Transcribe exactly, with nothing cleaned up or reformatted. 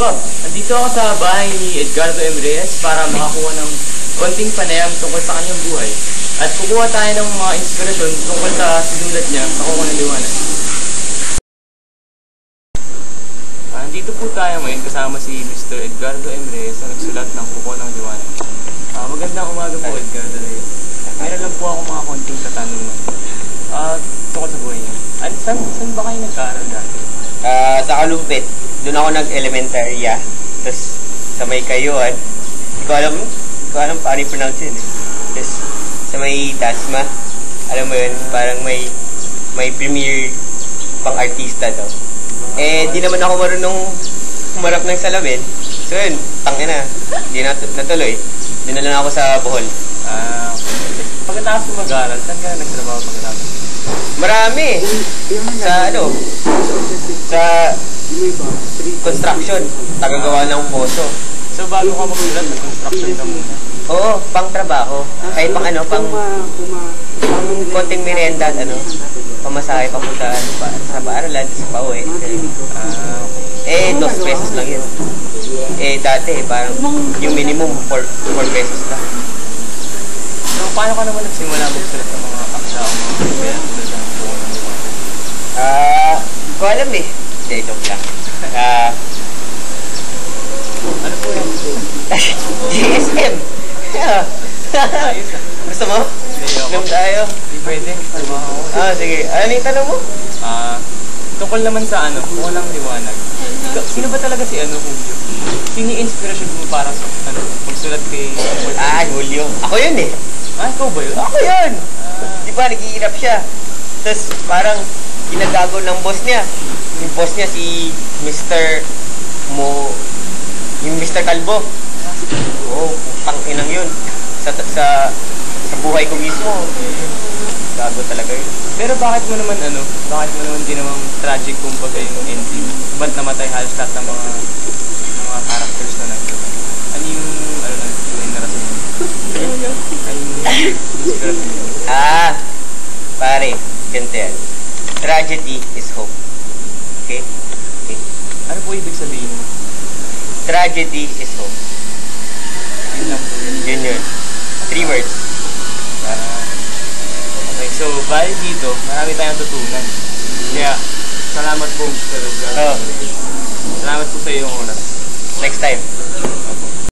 Bob, andito ako sa bahay ni Edgardo M. Reyes para makakuha ng konting panayam tungkol sa kanyang buhay. At kukuha tayo ng mga inspirasyon tungkol sa sinulat niya sa Kuko ng Liwanag. Uh, andito po tayo ngayon kasama si Mister Edgardo M. Reyes na nagsulat ng Kuko ng Liwanag. Uh, magandang umaga po, Edgardo Reyes. Meron lang po ako mga konting katanungan. Uh, tungkol sa buhay niya. At saan, saan ba kayo nag-aaral dati? Uh, sa Kalumpit. Doon ako nag-elementarya. Tapos sa may Kayuan. Hindi ko alam, hindi ko alam paano i-pronounce yun. Eh. Tapos sa may Dasma. Alam mo yun, parang may may premier pang artista daw. Eh, di naman ako marunong humarap ng salamin. So yun, tangin na. Hindi nat natuloy. Dinala na ako sa Bohol. Ah, okay. Pagkatapos mo mag-aaral, saan ka nagtrabaho pagkatapos? Marami. Sa ano? Sa construction. Tagagawa ng poso. So bago ka magsulat, nag-construction ka muna? Oo, pang trabaho. Kahit pang ano, pang, pang konting merienda at ano, pamasahe papunta pa, sa paaralan, sa pauwi. Ah, okay. Eh, dos pesos lang yun. Eh, dati, parang yung minimum, four, four pesos lang. So, paano ka naman nagsimula magsulat ng mga aksa o mga kaya tulad ng Kuko ng Liwanag? Ah, hindi ko alam eh. Hindi, joke lang. Ah, ano po yan? G S M! Yeah. Ayos ah. Gusto mo? Film tayo. Hindi pwede. Ah, sige. Ano yung tanong mo? Ah, tungkol naman sa ano, Kuko ng Liwanag. Sino ba talaga si ano, Julio? Sino yung inspiration mo para sa ano, magsulat kay Julio? Ah, Julio. Ako yun eh. Ah, ikaw ba yun? Ako yun! Ah. Di ba, naghihirap siya. Tapos, parang, ginagago ng boss niya. Yung boss niya, si Mister Mo... Yung Mister Kalbo. Oo, putang inang yun. Sa, sa, sa buhay ko mismo. Gago talaga yun. Pero bakit mo naman ano, bakit mo naman di namang tragic kumbaga yung ending? Ba't namatay halos lahat ng mga, ng mga characters na nagsulat? Ano yung, ano na, yung narasan mo? Ano yung inspiration mo? Ah, pare, ganito yan. Tragedy is hope. Okay? Okay. Ano po ibig sabihin mo? Tragedy is hope. Yun lang po yun. Yun yun. Three words. Uh, okay, so bali dito, marami tayong tutunan. Kaya, salamat po, Mister Edgardo. Oh. Salamat po sa iyong oras. Next time.